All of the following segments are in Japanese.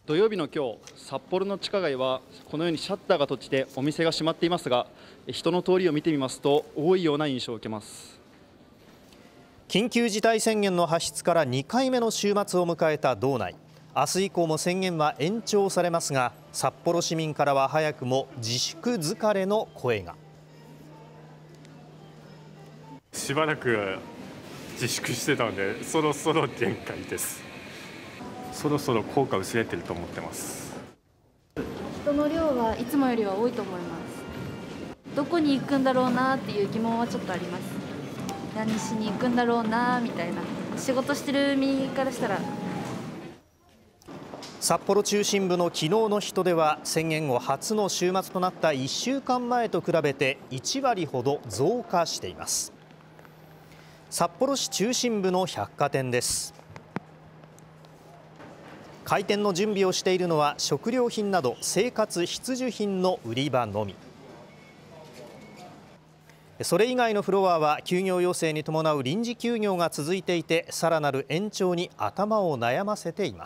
土曜日の今日、札幌の地下街はこのようにシャッターが閉じてお店が閉まっていますが、人の通りを見てみますと多いような印象を受けます。 緊急事態宣言の発出から2回目の週末を迎えた道内。明日以降も宣言は延長されますが、札幌市民からは早くも自粛疲れの声が。 しばらく自粛してたので、そろそろ限界です。そろそろ効果薄れてると思ってます。 人の量はいつもよりは多いと思います。どこに行くんだろうなっていう疑問はちょっとあります。何しに行くんだろうなみたいな、仕事してる身からしたら。 札幌中心部の昨日の人出は宣言後初の週末となった1週間前と比べて1割ほど増加しています。札幌市中心部の百貨店です。開店の準備をしているのは食料品など生活必需品の売り場のみ。それ以外のフロアは休業要請に伴う臨時休業が続いていて、さらなる延長に頭を悩ませています。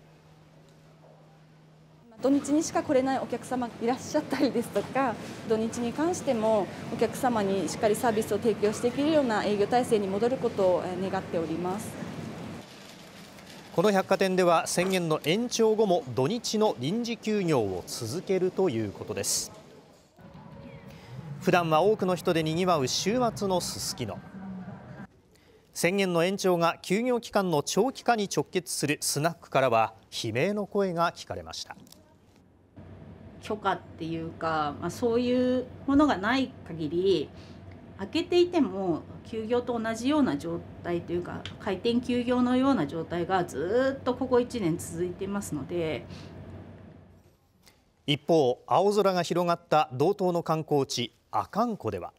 土日にしか来れないお客様いらっしゃったりですとか、土日に関してもお客様にしっかりサービスを提供していけるような営業体制に戻ることを願っております。 この百貨店では宣言の延長後も土日の臨時休業を続けるということです。普段は多くの人でにぎわう週末のすすきの。宣言の延長が休業期間の長期化に直結するスナックからは悲鳴の声が聞かれました。 許可っていうか、そういうものがない限り開けていても休業と同じような状態というか、開店休業のような状態がずっとここ1年続いていますので。 一方、青空が広がった道東の観光地阿寒湖では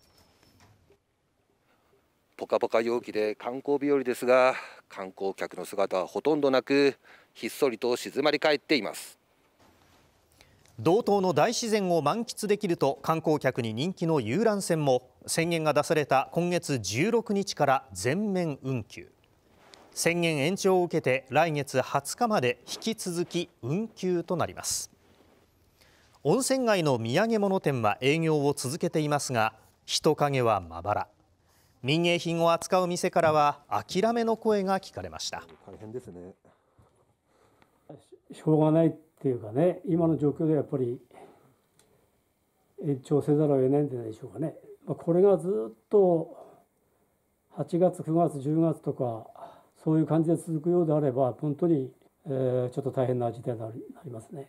ポカポカ陽気で観光日和ですが、観光客の姿はほとんどなく、ひっそりと静まり返っています。 道東の大自然を満喫できると観光客に人気の遊覧船も宣言が出された今月16日から全面運休。宣言延長を受けて来月20日まで引き続き運休となります。温泉街の土産物店は営業を続けていますが、人影はまばら。民芸品を扱う店からは諦めの声が聞かれました。 大変ですね。 しょうがないっていうかね、今の状況でやっぱり延長せざるを得ないんじゃないでしょうかね。これがずっと8月、9月、10月とかそういう感じで続くようであれば、本当にちょっと大変な事態になりますね。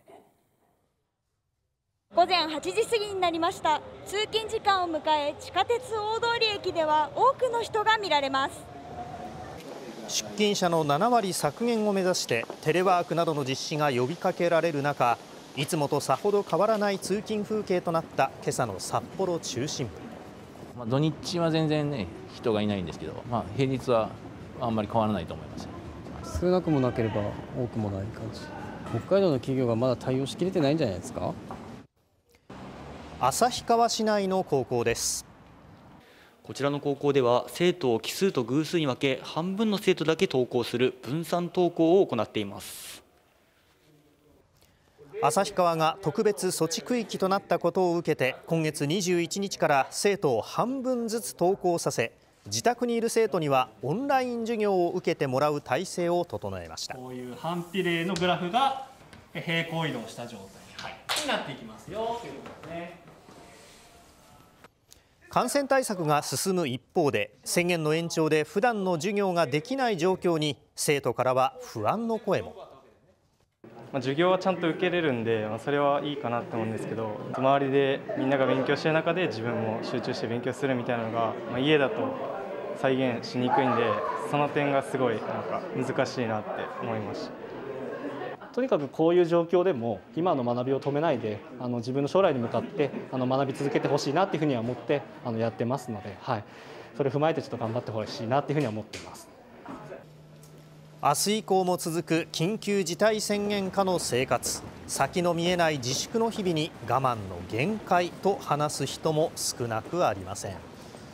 午前8時過ぎになりました。通勤時間を迎え、地下鉄大通駅では多くの人が見られます。 出勤者の7割削減を目指してテレワークなどの実施が呼びかけられる中、いつもとさほど変わらない通勤風景となった今朝の札幌中心部。 土日は全然ね人がいないんですけど、平日はあんまり変わらないと思います。 少なくもなければ多くもない感じ。北海道の企業がまだ対応しきれてないんじゃないですか。 旭川市内の高校です。 こちらの高校では生徒を奇数と偶数に分け、半分の生徒だけ登校する分散登校を行っています。 旭川が特別措置区域となったことを受けて、今月21日から生徒を半分ずつ登校させ、自宅にいる生徒にはオンライン授業を受けてもらう体制を整えました。 こういう反比例のグラフが平行移動した状態になっていきますよということですね。 感染対策が進む一方で、宣言の延長で普段の授業ができない状況に生徒からは不安の声も。 授業はちゃんと受けれるんで、それはいいかなと思うんですけど、周りでみんなが勉強してる中で自分も集中して勉強するみたいなのが、家だと再現しにくいんで、その点がすごい難しいなって思いました。 とにかくこういう状況でも今の学びを止めないで自分の将来に向かって学び続けてほしいなっていうふうには思ってやってますので、それを踏まえてちょっと頑張ってほしいなっていうふうには思っています。 明日以降も続く緊急事態宣言下の生活。先の見えない自粛の日々に我慢の限界と話す人も少なくありません。